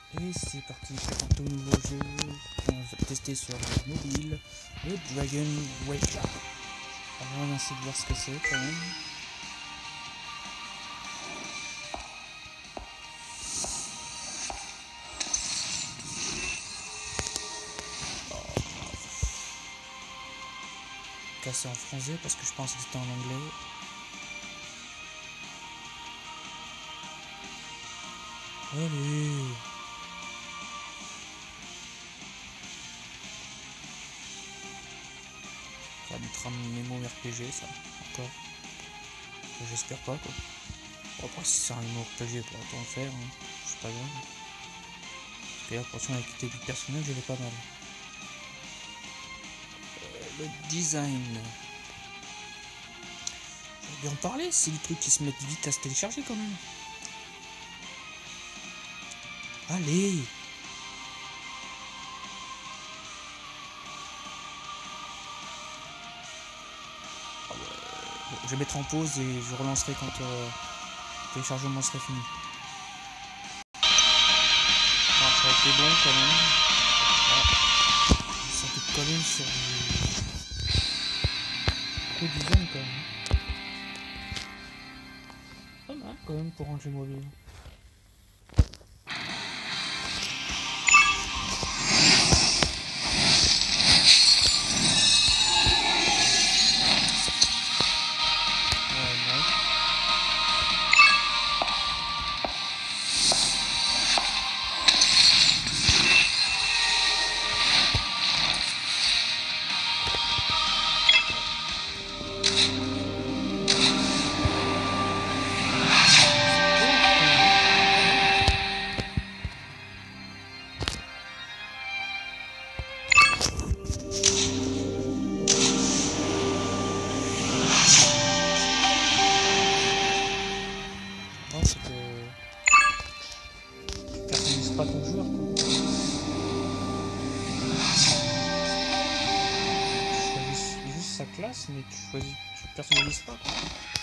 Et c'est parti pour un tout nouveau jeu qu'on va tester sur mobile, le Dragon Wager. Alors on va essayer de voir ce que c'est quand même. Cassé en français parce que je pense que c'était en anglais. Allez. Ça va être un MMORPG ça, encore. J'espère pas quoi. Bon, après si c'est un MMORPG pour autant le faire, hein. C'est pas grave. Parce que là attention à la qualité du personnage elle est pas mal. Le design. Je vais bien en parler, c'est le truc qui se met vite à se télécharger quand même. Allez. Ah ouais. Bon, je vais mettre en pause et je relancerai quand le téléchargement serait fini. Ah, ça a été bon quand même. Ah, ça peut quand même sur du gros design quand même. Pas mal quand même pour un jeu mobile. C'est que tu personnalises pas ton joueur quoi. Tu choisis juste sa classe mais tu personnalises pas quoi.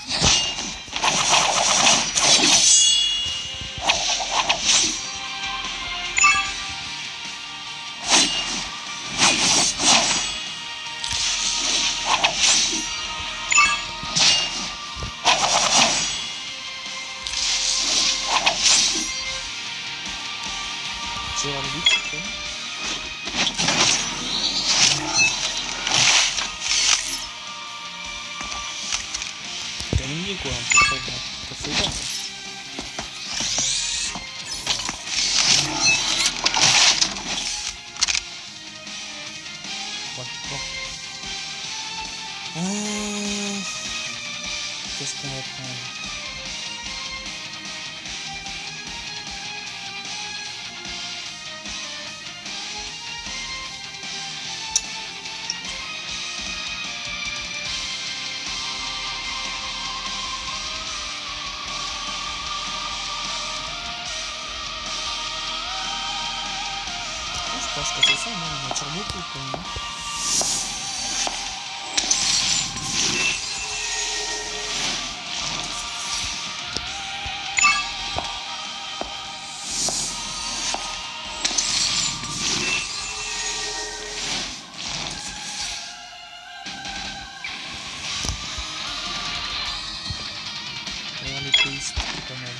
C'est le but quoi. Terminé quoi, un peu près bon. Ça fait bien. Ouais, bon. Qu'est-ce qu'on va prendre? Je pense que c'est ça, moi, il m'attire beaucoup quand même. D'ailleurs, les pays, c'est pas mal.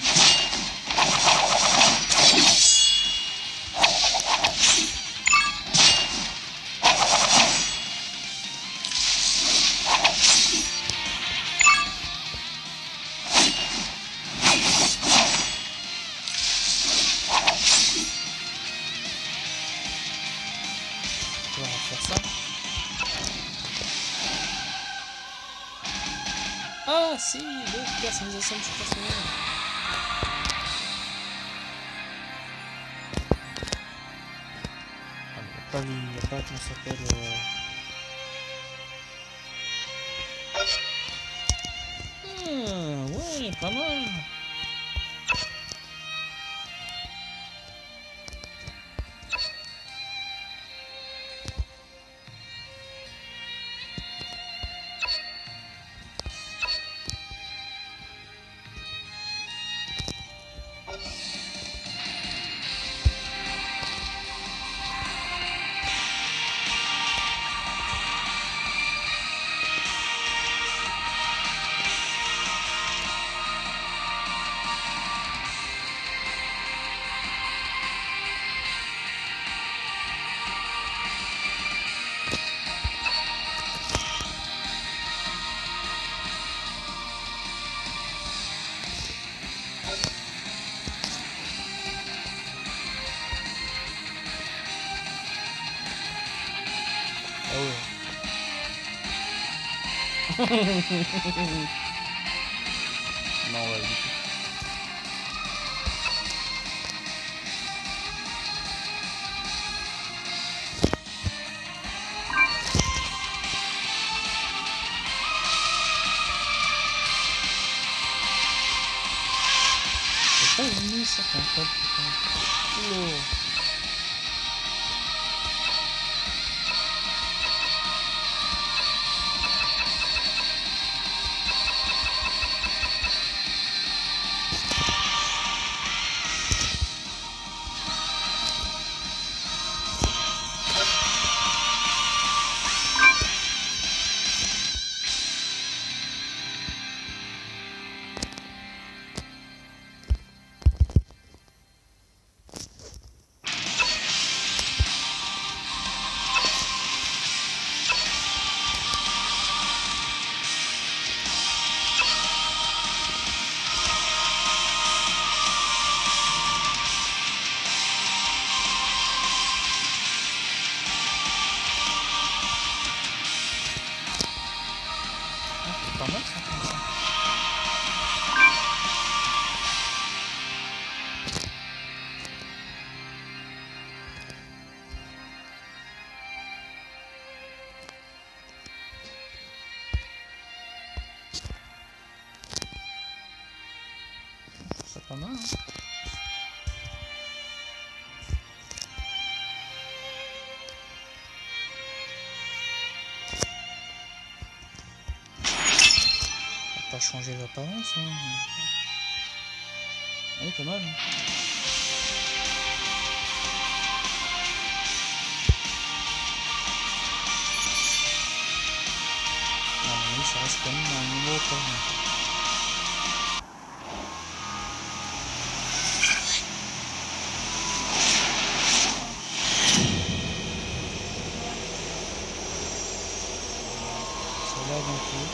On va faire ça. Ah si, le personnalisation de ce personnage. Ah, il n'y a pas comment ça s'appelle. Ouais, pas mal. Non, on va éviter. C'est pas venu ça ton code, putain. Oula. Pas mal ça comme ça. C'est pas mal, hein. Pas changer l'apparence, hein. Oui, pas mal, hein. Ah, oui, ça reste quand même un nouveau temps. Ça là d'un coup.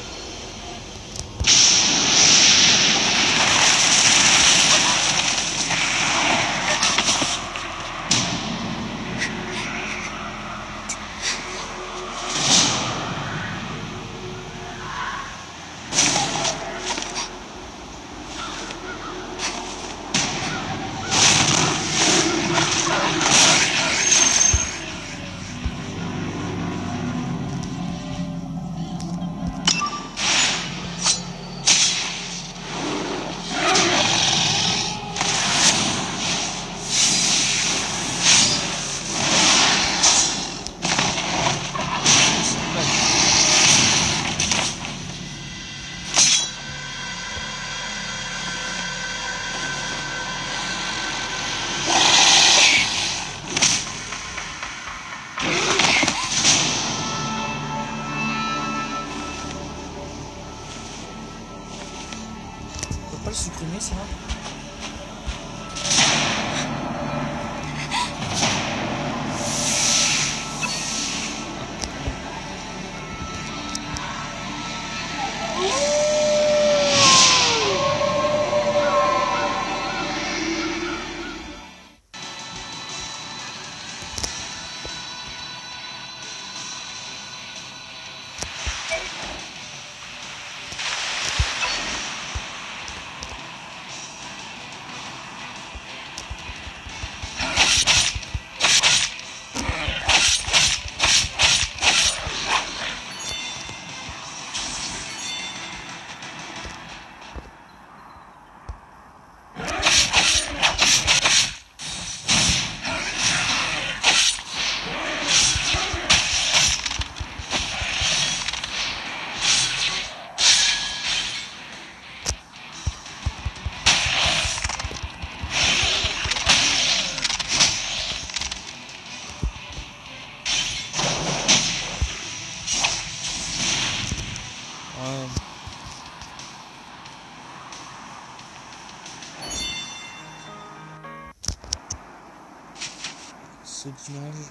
On peut pas le supprimer ça? Ouais. C'est d'image.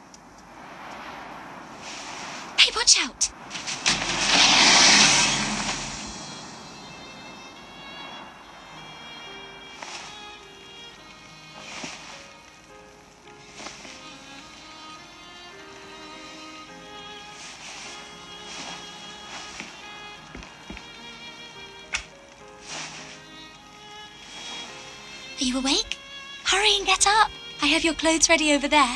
Hey, watch out! Are you awake? Hurry and get up. I have your clothes ready over there.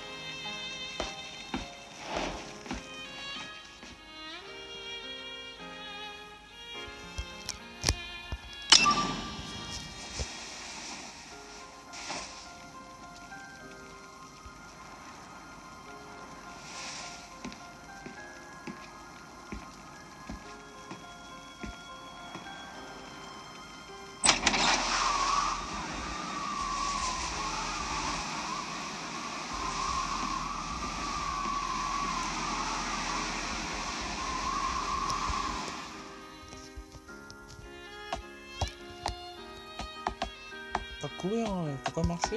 Pas courir, hein, faut pas marcher.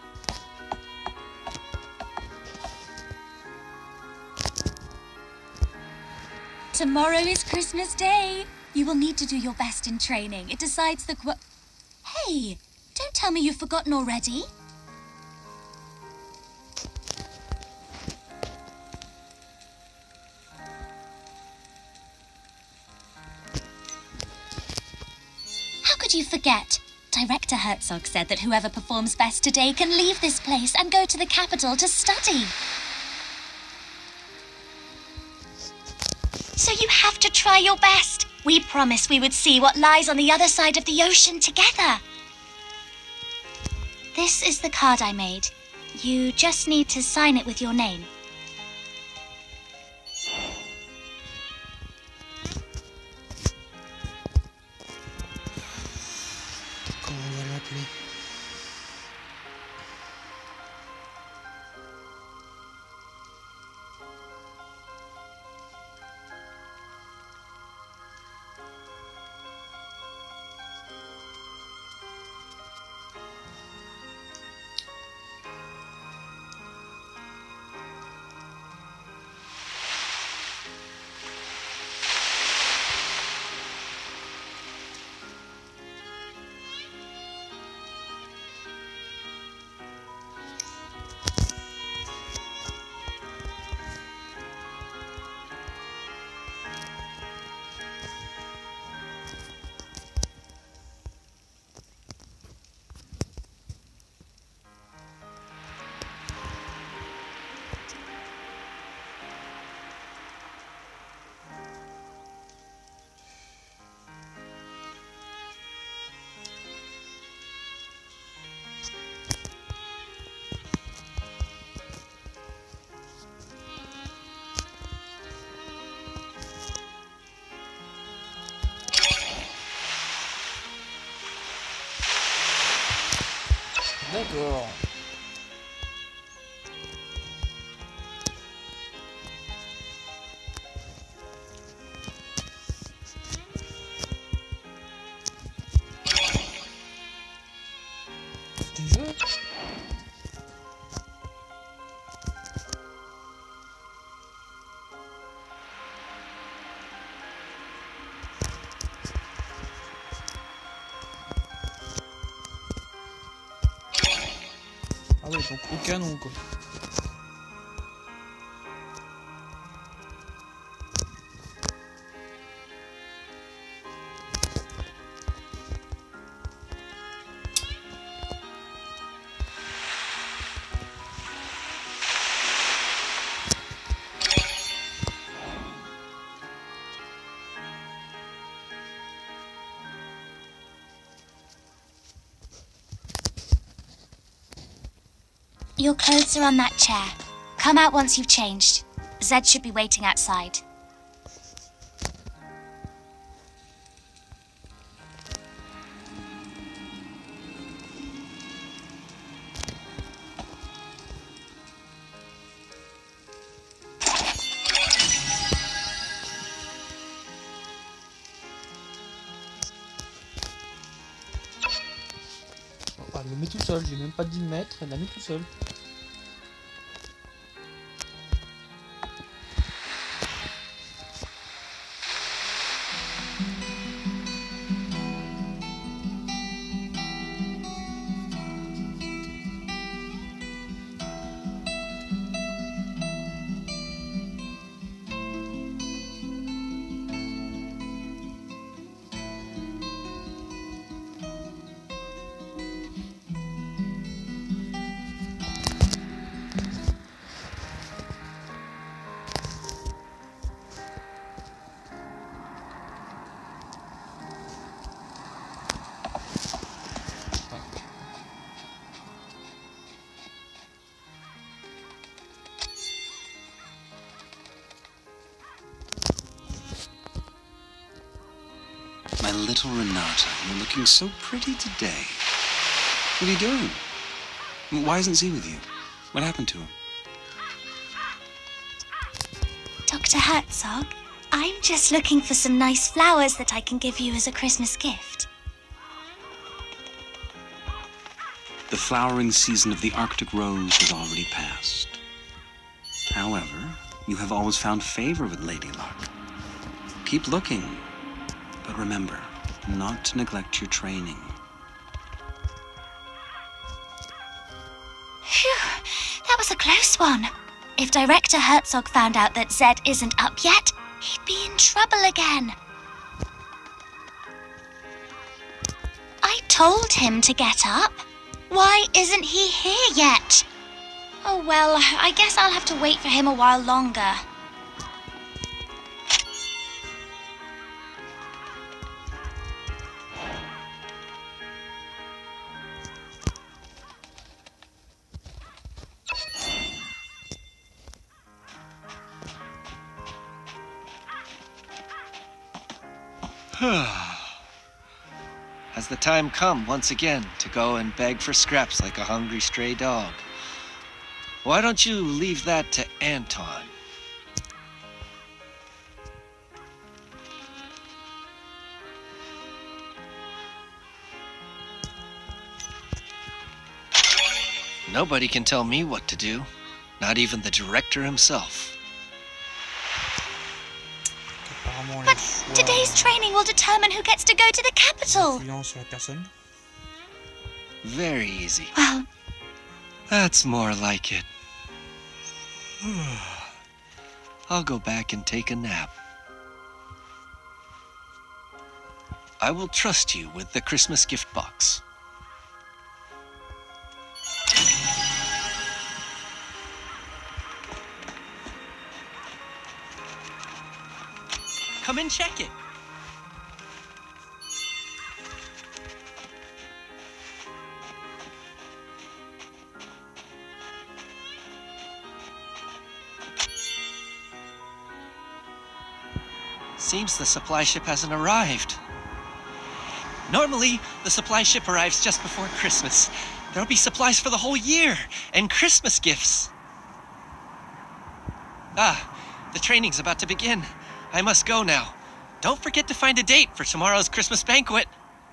Tomorrow is Christmas Day. You will need to do your best in training. It decides the Hey, don't tell me you've forgotten already. How could you forget? Director Herzog said that whoever performs best today can leave this place and go to the capital to study. So you have to try your best. We promised we would see what lies on the other side of the ocean together. This is the card I made. You just need to sign it with your name. Comment on va l'appeler? D'accord. Déjà? Ah ouais, donc au canon quoi. Your clothes are on that chair. Come out once you've changed. Zed should be waiting outside. Ah, elle le met tout seul, j'ai même pas dit de mettre, elle la met tout seul. little Renata, you're looking so pretty today. What are you doing? Why isn't Z with you? What happened to him? Dr. Herzog, I'm just looking for some nice flowers that I can give you as a Christmas gift. The flowering season of the Arctic rose has already passed. However, you have always found favor with Lady Luck. Keep looking, but remember, not to neglect your training. Phew, that was a close one. If Director Herzog found out that Zed isn't up yet, he'd be in trouble again. I told him to get up. Why isn't he here yet? Oh well, I guess I'll have to wait for him a while longer. Has the time come once again to go and beg for scraps like a hungry stray dog? Why don't you leave that to Anton? Nobody can tell me what to do, not even the director himself. Apparemment, But today's training will determine who gets to go to the capital. influence sur la personne. Very easy. Well, That's more like it. I'll go back and take a nap. I will trust you with the Christmas gift box. Come and check it. Seems the supply ship hasn't arrived. Normally, the supply ship arrives just before Christmas. There'll be supplies for the whole year, and Christmas gifts. Ah, the training's about to begin. I must go now. Don't forget to find a date for tomorrow's Christmas banquet.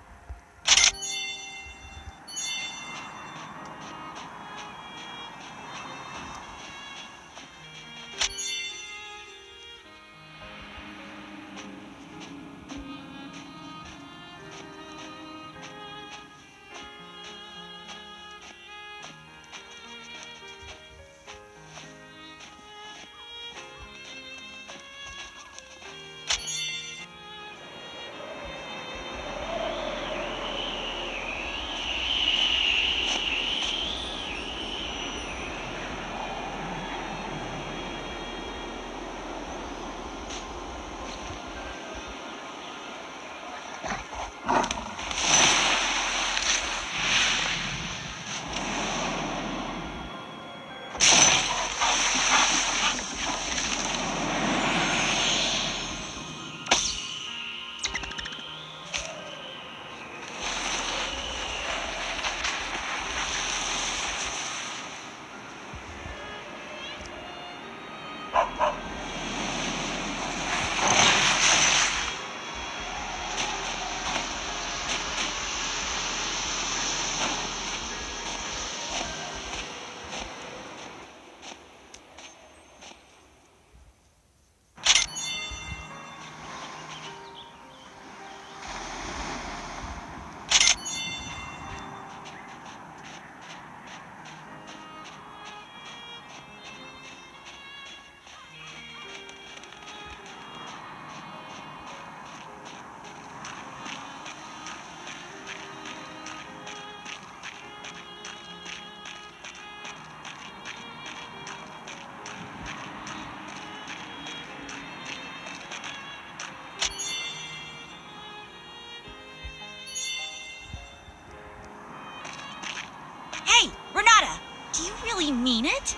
hey, Renata, do you really mean it?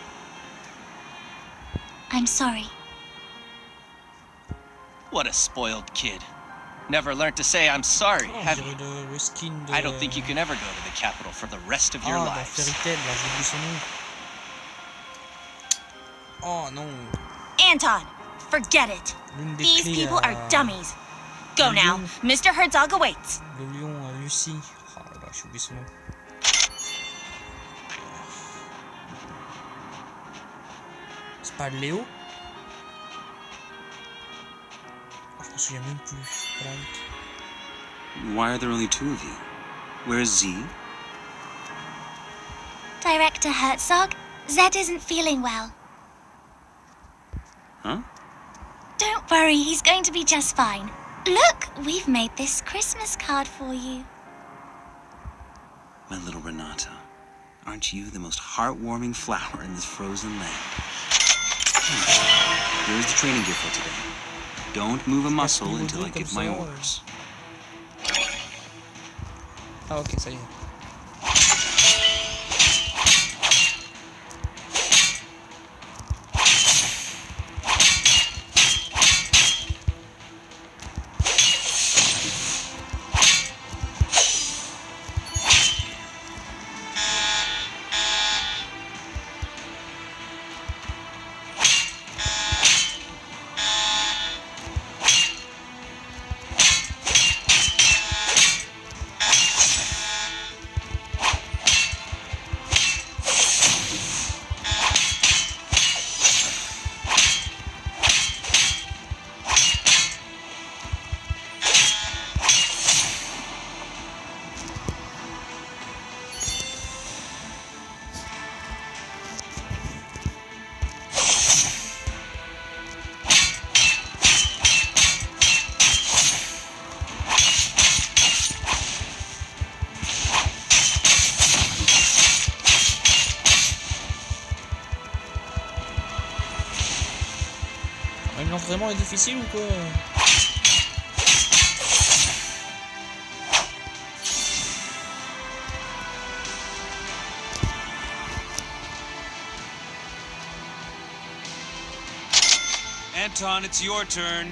I'm sorry. What a spoiled kid. Never learned to say I'm sorry, Oh, on have you? dirait le skin de... I don't think you can ever go to the capital for the rest of your dans lives. Fairy Tail, là, j'ai oublié son nom. Oh non. Anton, forget it. L'une des These clés people à... are dummies. Go now. Mr. Herzog awaits. Le lion à Lucie. Oh là là, j'ai oublié son nom. C'est pas Léo? Oh, je me souviens même plus. Right. Why are there only two of you? Where's Z? Director Herzog, Zed isn't feeling well. Huh? Don't worry, he's going to be just fine. Look, we've made this Christmas card for you. My little Renata, aren't you the most heartwarming flower in this frozen land? Here's the training gear for today. Don't move a muscle until I give my orders. Ah ok, ça y est. Vraiment est difficile ou quoi? Anton, it's your turn.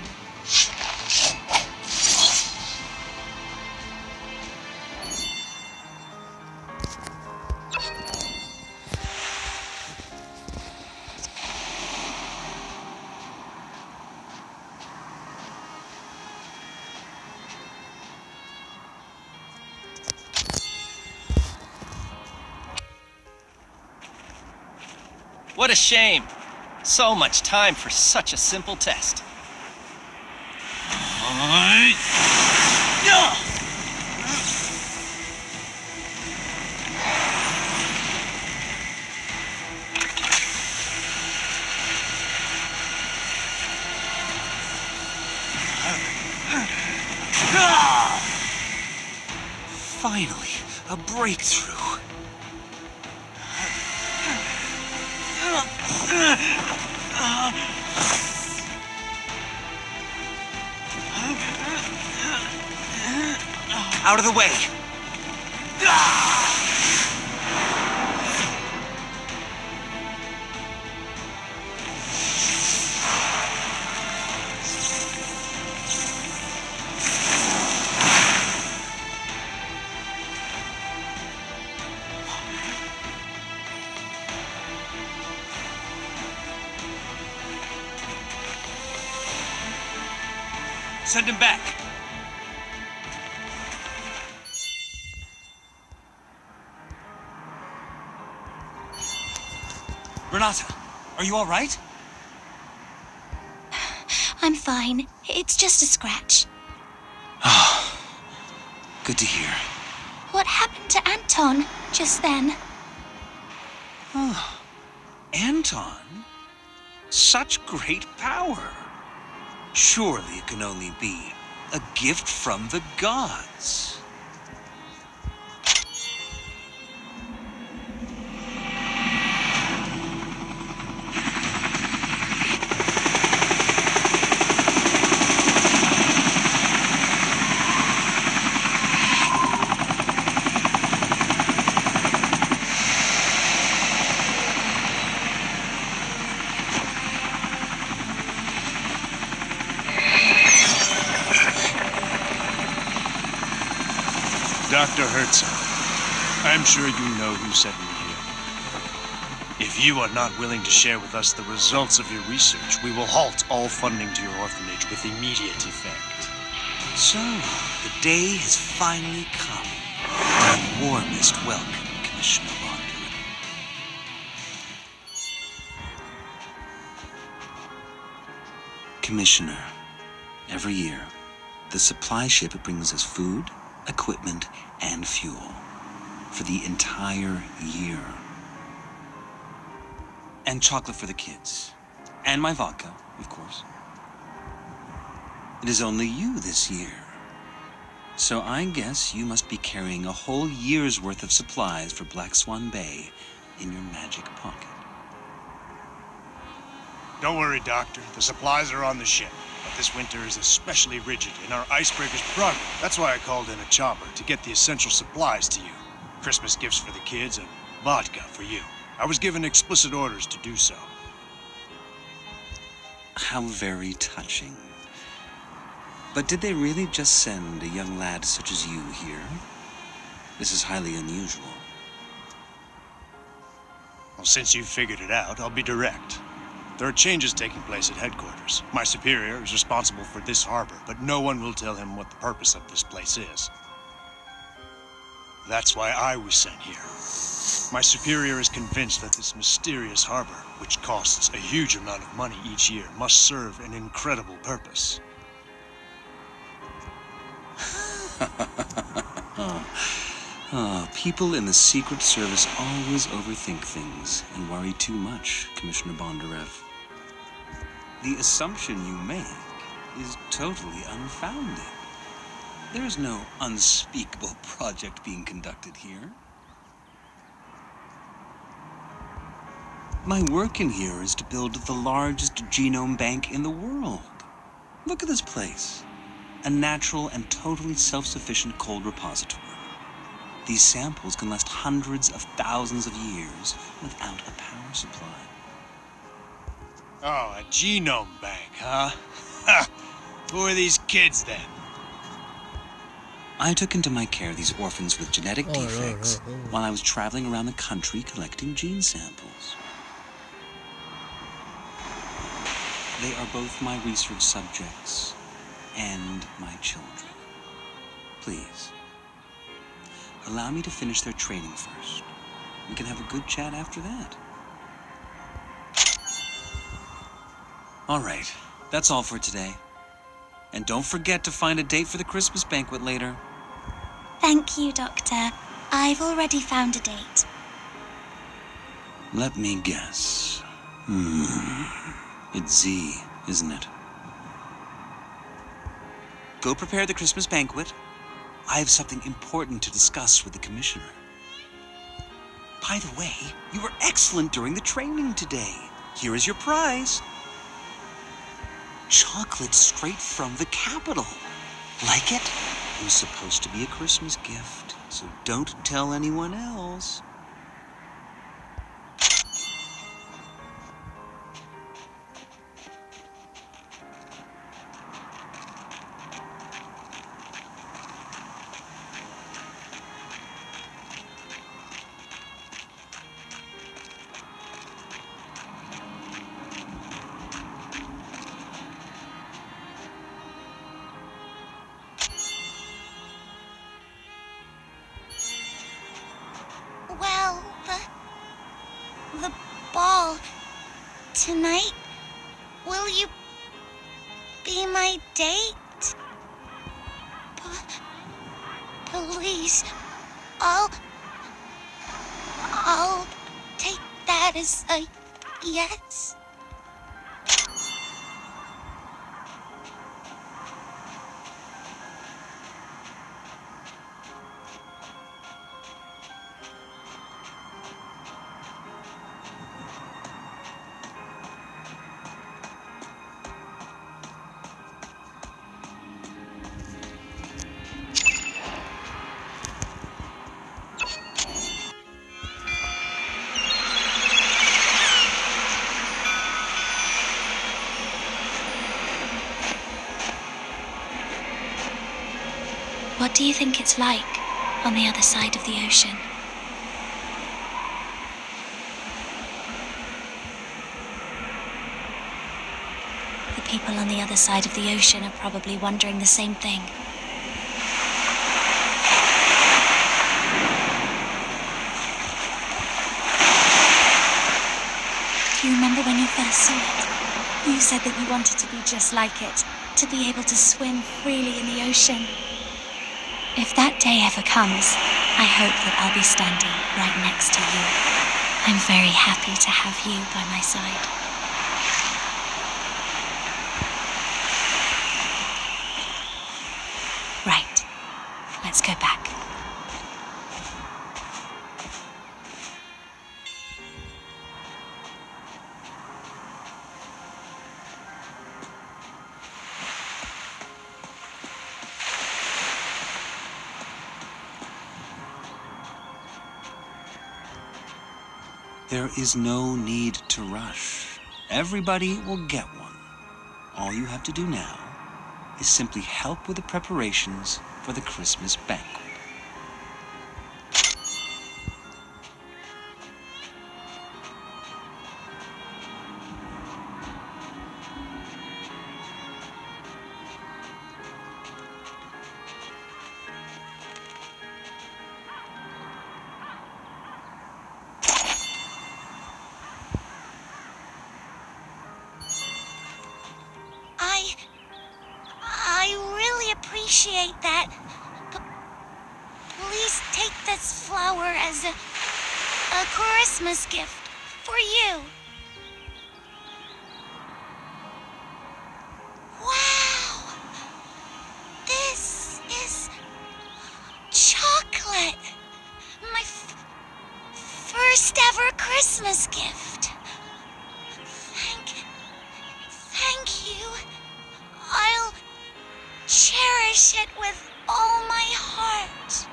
What a shame. So much time for such a simple test. Finally, a breakthrough. Out of the way! Send him back. Renata, are you all right? I'm fine. It's just a scratch. Good to hear. What happened to Anton just then? Anton? Such great power. Surely it can only be a gift from the gods. Dr. Herzog, I'm sure you know who sent me here. If you are not willing to share with us the results of your research, we will halt all funding to your orphanage with immediate effect. So, the day has finally come. My warmest welcome, Commissioner Bondurant. Commissioner, every year, the supply ship brings us food, equipment, and fuel for the entire year. And chocolate for the kids. And my vodka, of course. It is only you this year. So I guess you must be carrying a whole year's worth of supplies for Black Swan Bay in your magic pocket. Don't worry, Doctor. The supplies are on the ship. But this winter is especially rigid, and our icebreaker's broken. That's why I called in a chopper, to get the essential supplies to you. Christmas gifts for the kids and vodka for you. I was given explicit orders to do so. How very touching. But did they really just send a young lad such as you here? This is highly unusual. Well, since you've figured it out, I'll be direct. There are changes taking place at headquarters. My superior is responsible for this harbor, but no one will tell him what the purpose of this place is. That's why I was sent here. My superior is convinced that this mysterious harbor, which costs a huge amount of money each year, must serve an incredible purpose. People in the Secret Service always overthink things and worry too much, Commissioner Bondarev. The assumption you make is totally unfounded. There is no unspeakable project being conducted here. My work in here is to build the largest genome bank in the world. Look at this place. A natural and totally self-sufficient cold repository. These samples can last hundreds of thousands of years without a power supply. Oh, a genome bank, huh? Ha! Who are these kids, then? I took into my care these orphans with genetic defects while I was traveling around the country collecting gene samples. They are both my research subjects and my children. Please, allow me to finish their training first. We can have a good chat after that. All right, that's all for today. And don't forget to find a date for the Christmas banquet later. Thank you, Doctor. I've already found a date. Let me guess. It's Z, isn't it? Go prepare the Christmas banquet. I have something important to discuss with the Commissioner. By the way, you were excellent during the training today. Here is your prize. Chocolate straight from the capital. Like it? It was supposed to be a Christmas gift, so don't tell anyone else. Well, the ball tonight, will you be my date? Please, I'll take that as a yes. What do you think it's like? on the other side of the ocean. The people on the other side of the ocean are probably wondering the same thing. Do you remember when you first saw it? You said that you wanted to be just like it, to be able to swim freely in the ocean. If that day ever comes, I hope that I'll be standing right next to you. I'm very happy to have you by my side. Right. Let's go back. There is no need to rush. Everybody will get one. All you have to do now is simply help with the preparations for the Christmas banquet. I really appreciate that. But please take this flower as a Christmas gift for you. Wow! This is chocolate. My first ever Christmas gift. Thank you. I'll cherish it with all my heart.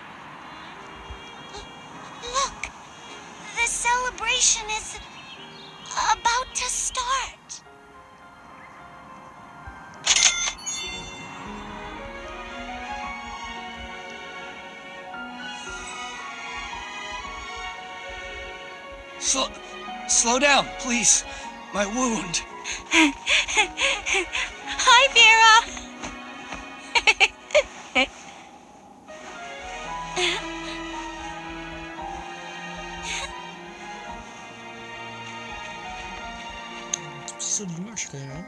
Look, the celebration is about to start. Slow down, please. My wound. Hi, Vera. C'est de l'image quand même.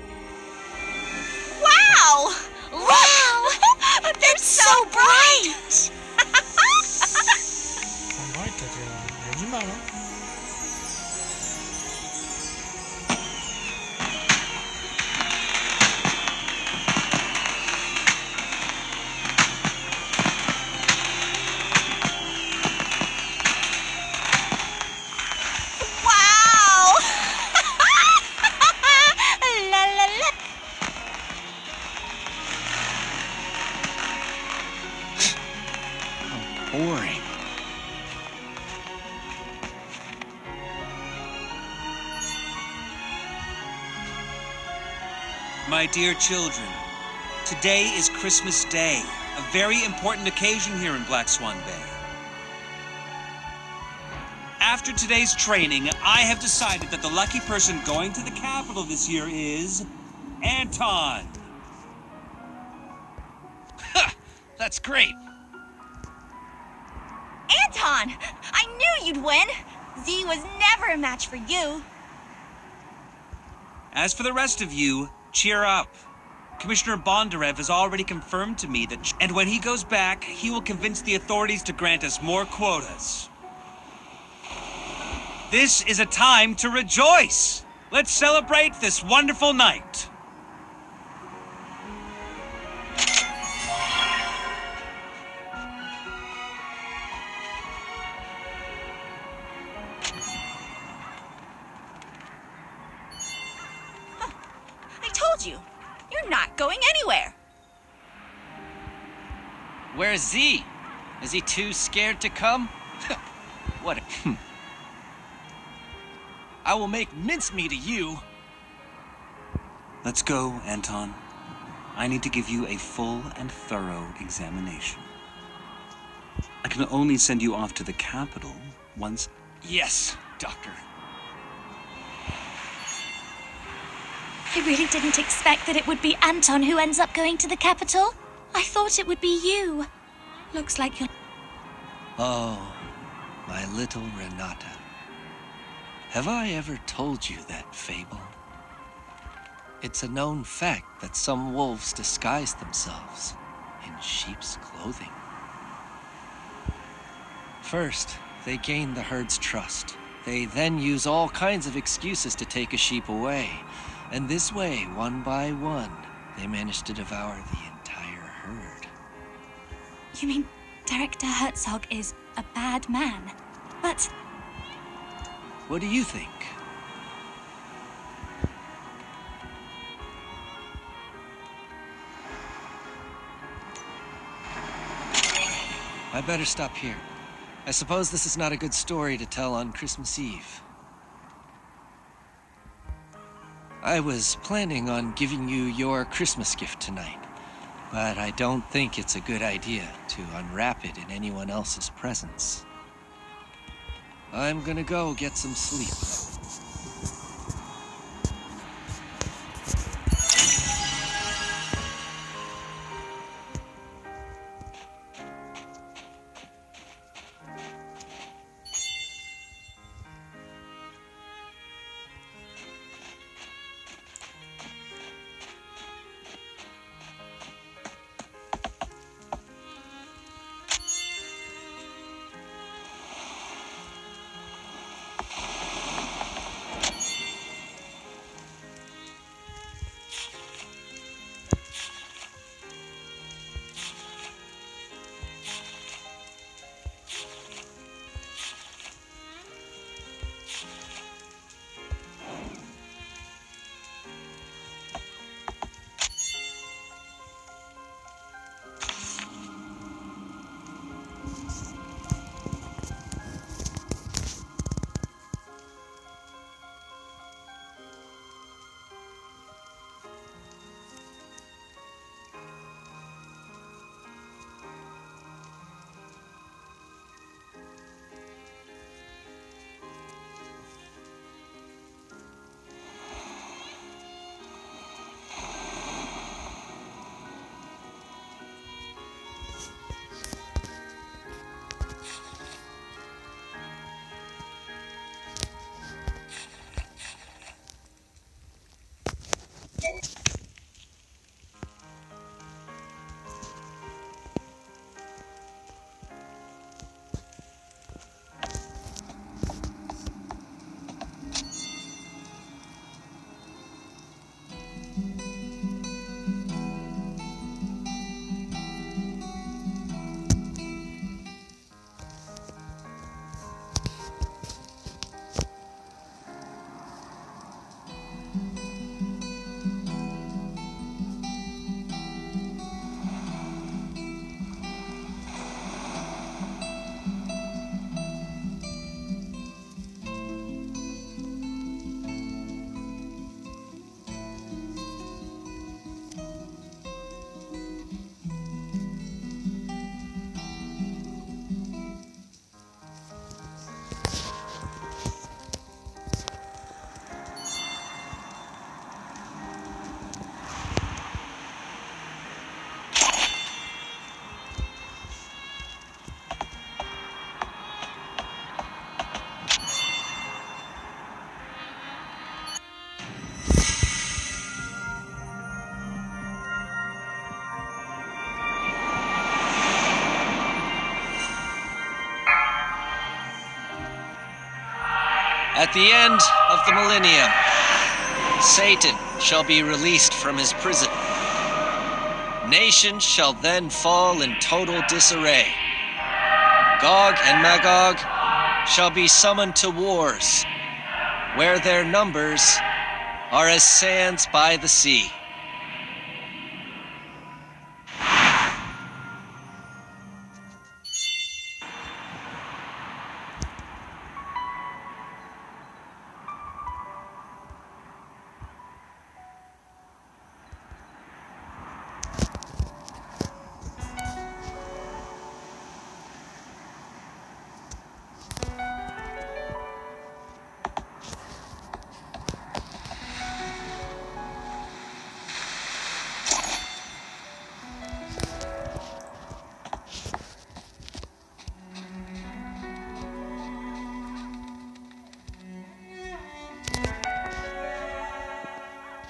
Wow! Wow! They're so bright! En vrai, t'as du mal, hein. Boring. My dear children, today is Christmas Day, a very important occasion here in Black Swan Bay. After today's training, I have decided that the lucky person going to the capital this year is Anton. Ha! That's great. Anton! I knew you'd win! Z was never a match for you. As for the rest of you, cheer up. Commissioner Bondarev has already confirmed to me that, and when he goes back, he will convince the authorities to grant us more quotas. This is a time to rejoice. Let's celebrate this wonderful night. You. You're not going anywhere. Where's Z? Is he too scared to come? What a... I will make mincemeat of you. Let's go, Anton. I need to give you a full and thorough examination. I can only send you off to the capital once. Yes, Doctor. I really didn't expect that it would be Anton who ends up going to the capital. I thought it would be you. Looks like you're... Oh, my little Renata. Have I ever told you that fable? It's a known fact that some wolves disguise themselves in sheep's clothing. First, they gain the herd's trust. They then use all kinds of excuses to take a sheep away. And this way, one by one, they manage to devour the entire herd. You mean Director Herzog is a bad man? But... What do you think? I better stop here. I suppose this is not a good story to tell on Christmas Eve. I was planning on giving you your Christmas gift tonight, but I don't think it's a good idea to unwrap it in anyone else's presence. I'm gonna go get some sleep. At the end of the millennium, Satan shall be released from his prison. Nations shall then fall in total disarray. Gog and Magog shall be summoned to wars, where their numbers are as sands by the sea.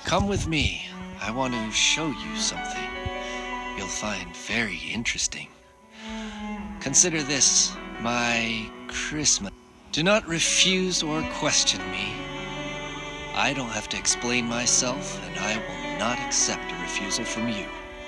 Come with me. I want to show you something you'll find very interesting. Consider this my Christmas. Do not refuse or question me. I don't have to explain myself, and I will not accept a refusal from you.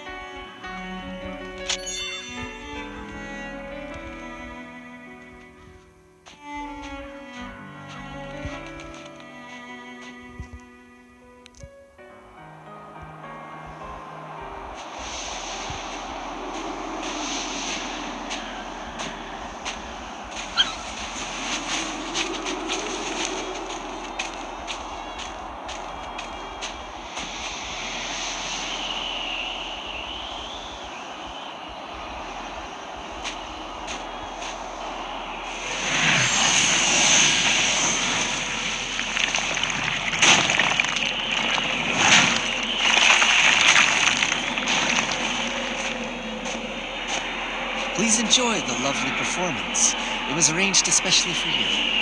Please enjoy the lovely performance. It was arranged especially for you.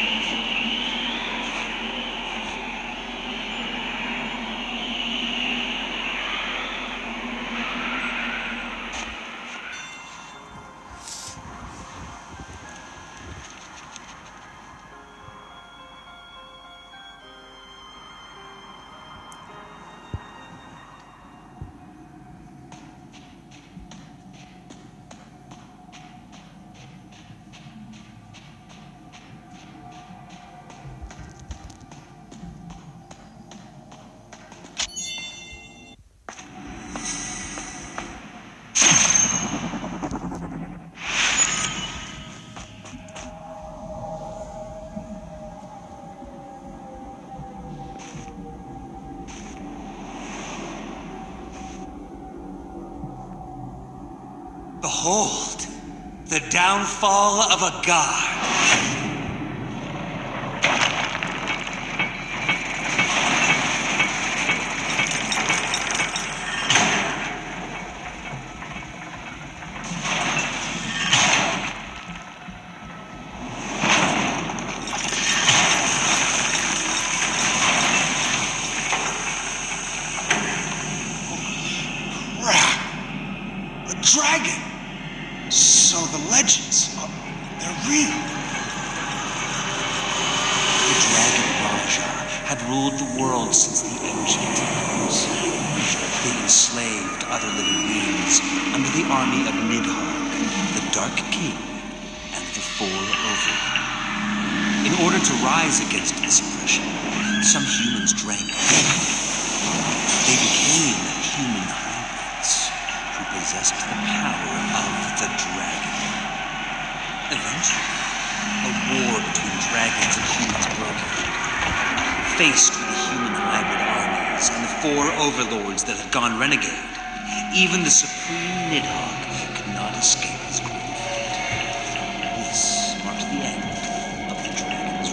Behold, the downfall of a god. Dragon! So the legends, they're real. The Dragon Raja had ruled the world since the ancient times. They enslaved other living beings under the army of Nidhogg, the Dark King, and the Four Overlords. In order to rise against this oppression, some humans drank blood. They became human hybrids who possessed the power of the dragon. Eventually, a war between dragons and humans broke out. Faced with the human hybrid armies and the Four Overlords that had gone renegade, even the supreme Nidhogg could not escape his cruel fate. This marked the end of the dragon's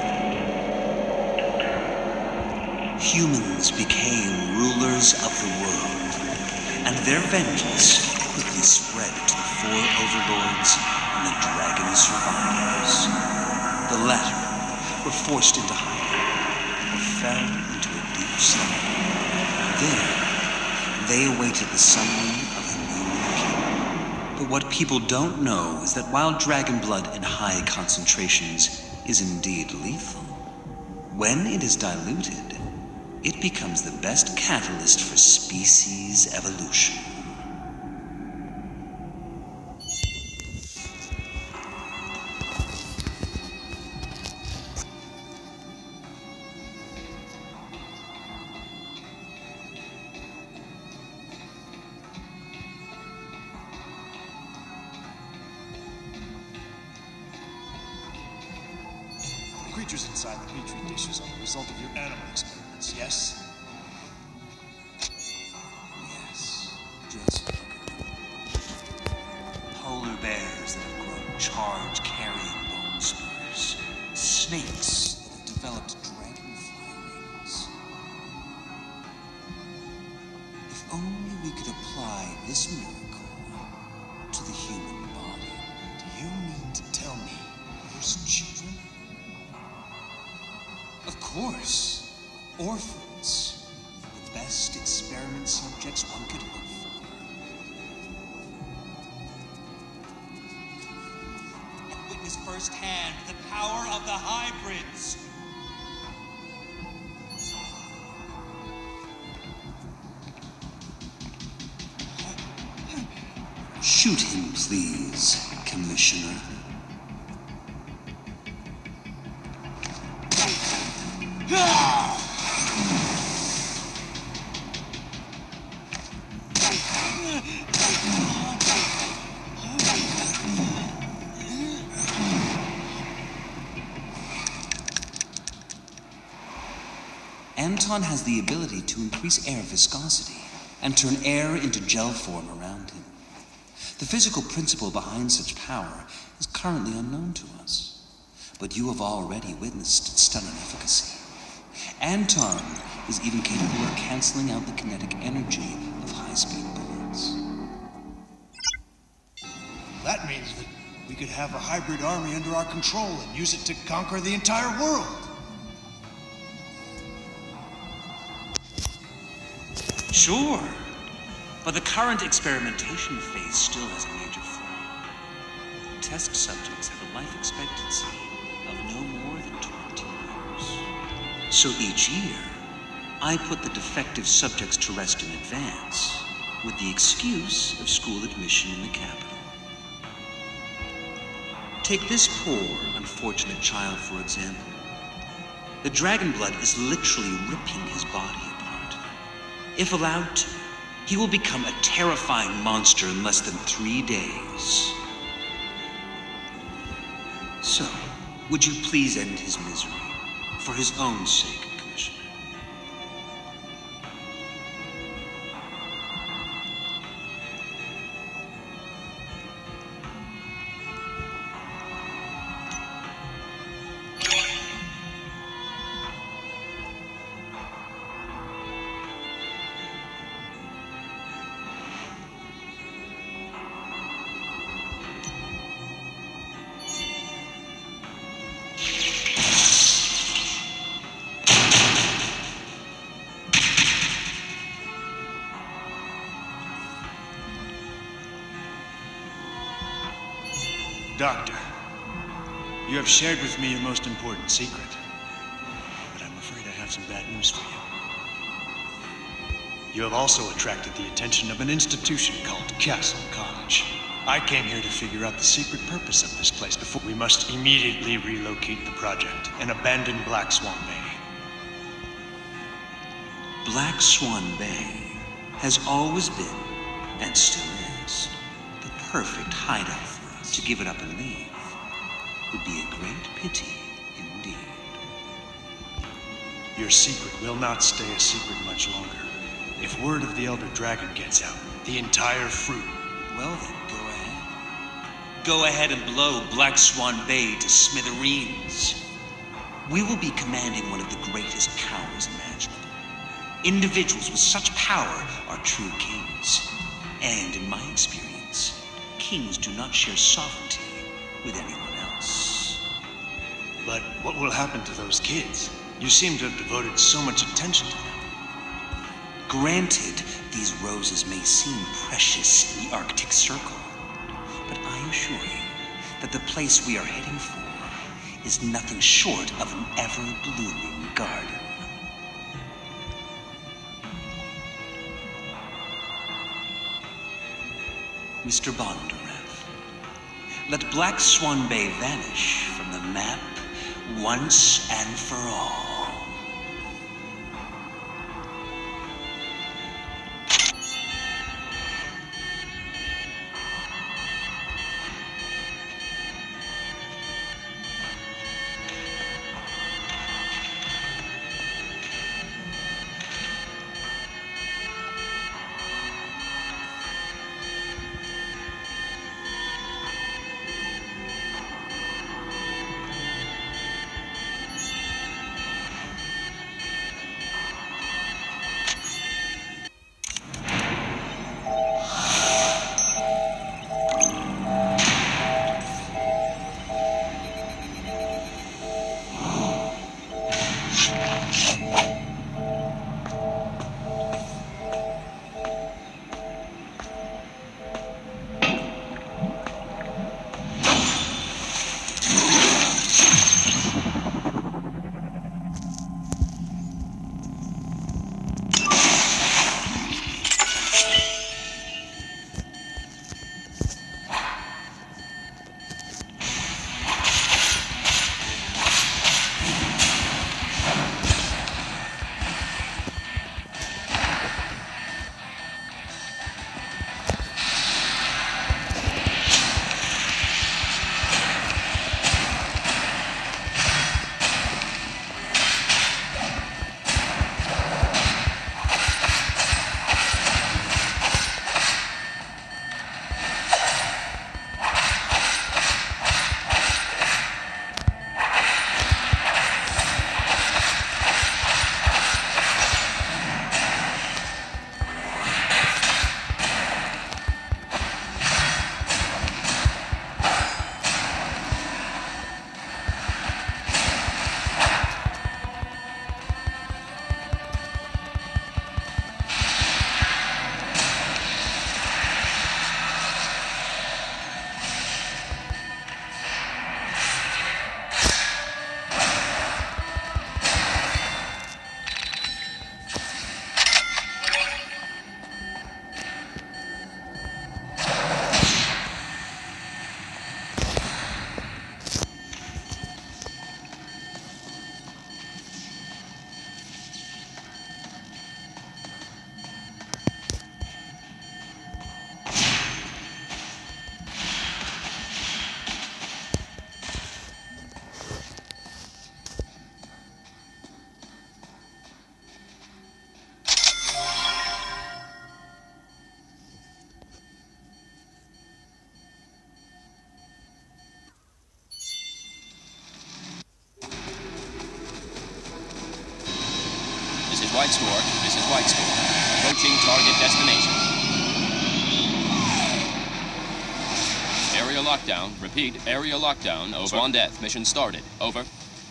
reign. Humans became rulers of the world, and their vengeance quickly spread to the Four Overlords and the dragon's survivors. The latter were forced into hiding or fell into a deep slumber. There, they awaited the summoning of a new king. But what people don't know is that while dragon blood in high concentrations is indeed lethal, when it is diluted, it becomes the best catalyst for species evolution. The creatures inside the petri dishes are the result of your animal experiments, yes? Yes, just look at them. Polar bears that have grown charge-carrying bone spurs. Snakes that have developed dragonfly wings. If only we could apply this miracle to the human body. Do you mean to tell me there's children? Of course. Orphans. The best experiment subjects one could hope for. And witness firsthand the power of the hybrids. Shoot him, please, Commissioner. Anton has the ability to increase air viscosity and turn air into gel form around him. The physical principle behind such power is currently unknown to us, but you have already witnessed its stunning efficacy. Anton is even capable of canceling out the kinetic energy of high-speed bullets. That means that we could have a hybrid army under our control and use it to conquer the entire world. Sure, but the current experimentation phase still has a major flaw. Test subjects have a life expectancy of no more than 20 years. So each year, I put the defective subjects to rest in advance with the excuse of school admission in the capital. Take this poor, unfortunate child, for example. The dragon blood is literally ripping his body apart. If allowed to, he will become a terrifying monster in less than 3 days. So, would you please end his misery, for his own sake, Commissioner? Doctor, you have shared with me your most important secret, but I'm afraid I have some bad news for you. You have also attracted the attention of an institution called Castle College. I came here to figure out the secret purpose of this place before we must immediately relocate the project and abandon Black Swan Bay. Black Swan Bay has always been, and still is, the perfect hideout for us. To give it up and leave would be a great pity indeed. Your secret will not stay a secret much longer. If word of the Elder Dragon gets out, the entire fruit... Well then, go ahead. Go ahead and blow Black Swan Bay to smithereens. We will be commanding one of the greatest powers imaginable. Individuals with such power are true kings. And in my experience, kings do not share sovereignty with anyone else. But what will happen to those kids? You seem to have devoted so much attention to them. Granted, these roses may seem precious in the Arctic Circle, but I assure you that the place we are heading for is nothing short of an ever-blooming garden. Mr. Bondurant, let Black Swan Bay vanish from the map once and for all. White Store. This is White Store. Approaching target destination. Area lockdown. Repeat, area lockdown. Over. Swan Death. Mission started. Over.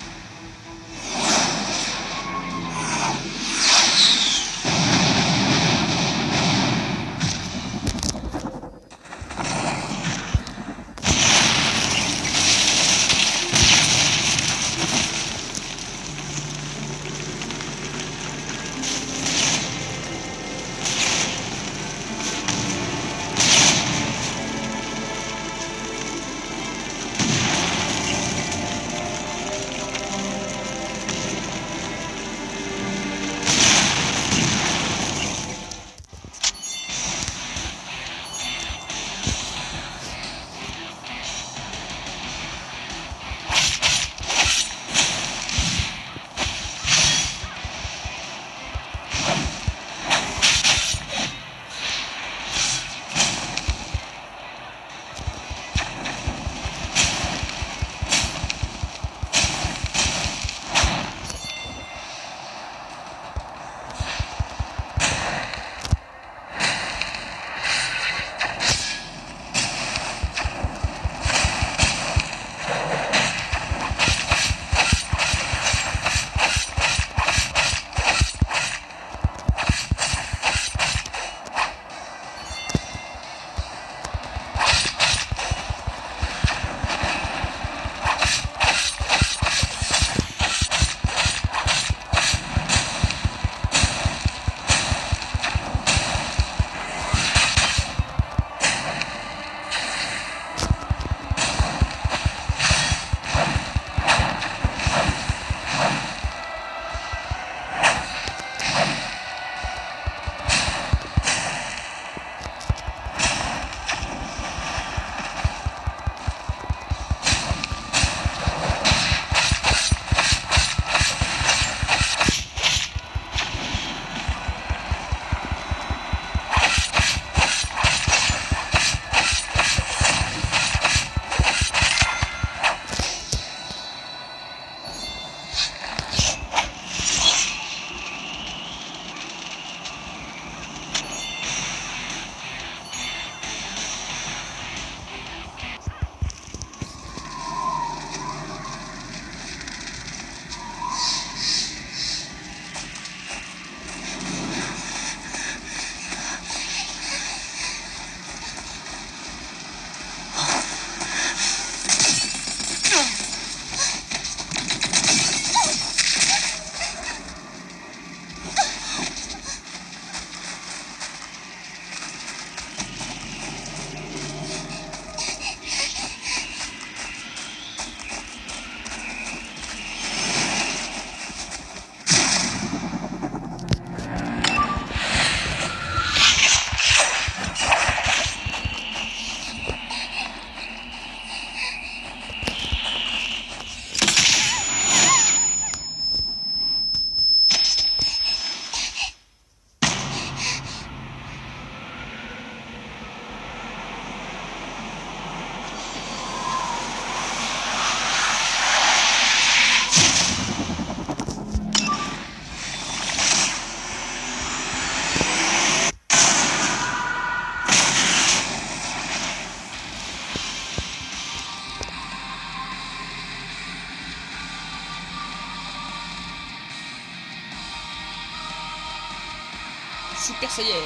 Super Saiyan.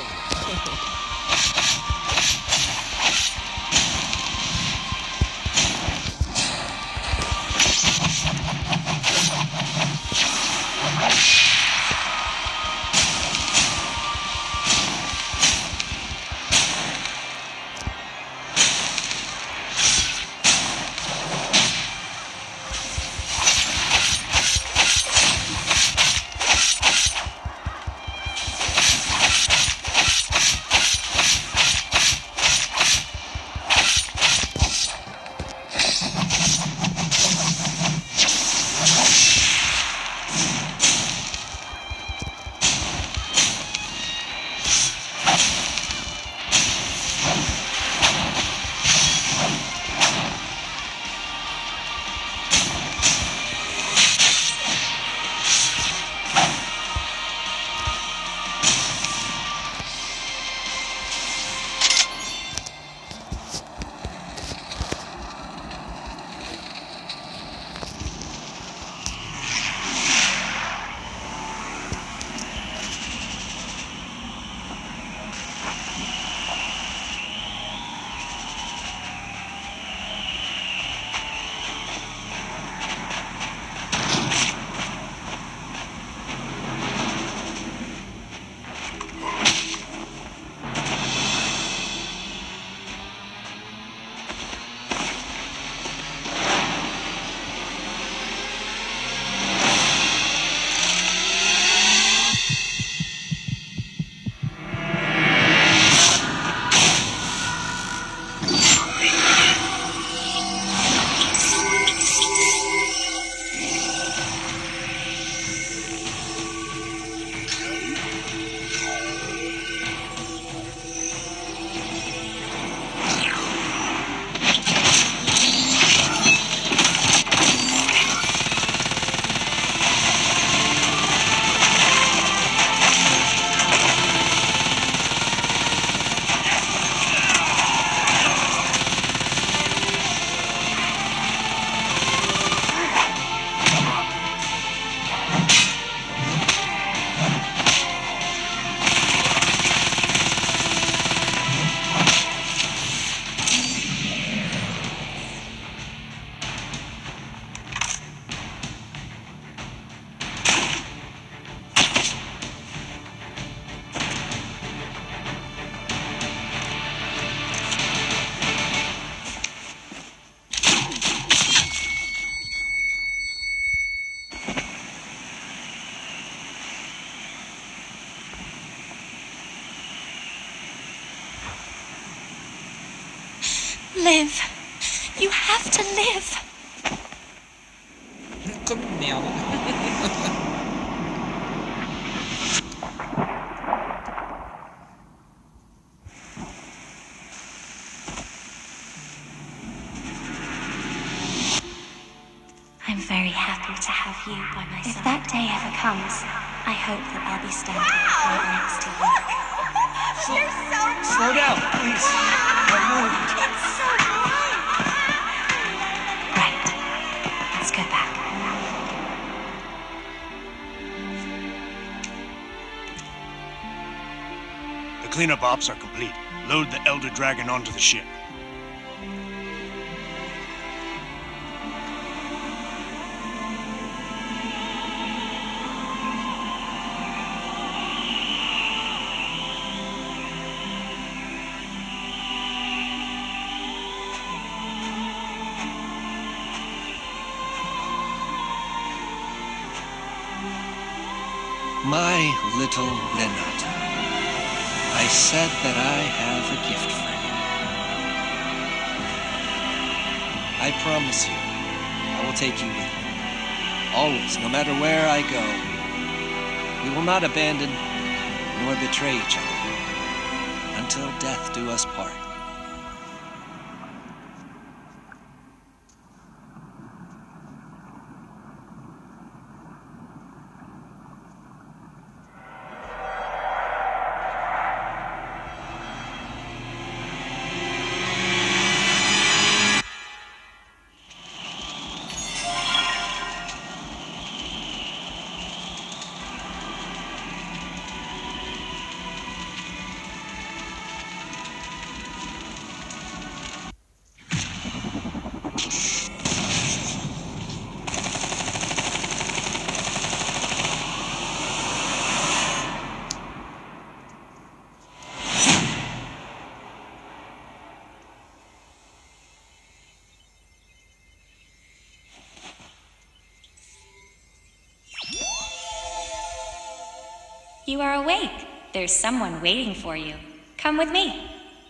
Live. You have to live. Comme une merde. I'm very happy to have you by my side. If that day ever comes, I hope that I'll be standing right next to you. You're so bright. Slow down, please. I moved. It's so bright. Right. Let's go back. The cleanup ops are complete. Load the Elder Dragon onto the ship. My little Renata, I said that I have a gift for you. I promise you, I will take you with me. Always, no matter where I go. We will not abandon nor betray each other until death do us part. You are awake. There's someone waiting for you. Come with me.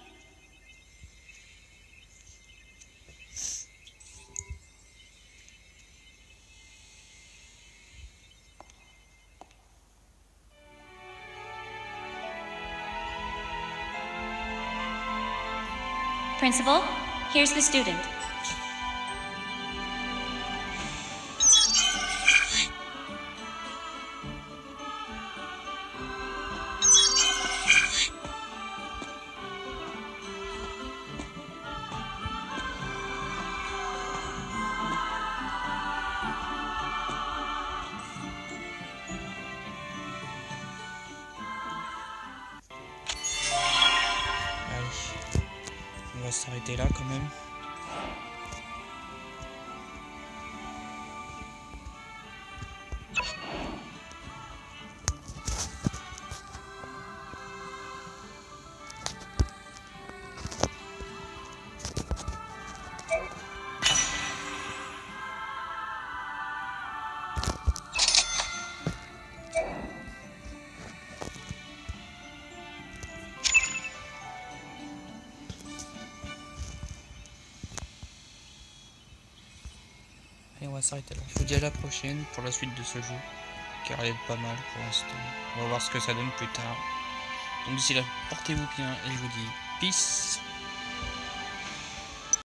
Principal, here's the student. On va s'arrêter là quand même. Et on va s'arrêter là. Je vous dis à la prochaine pour la suite de ce jeu, qui a l'air d'être pas mal pour l'instant. On va voir ce que ça donne plus tard. Donc d'ici là, portez-vous bien et je vous dis peace.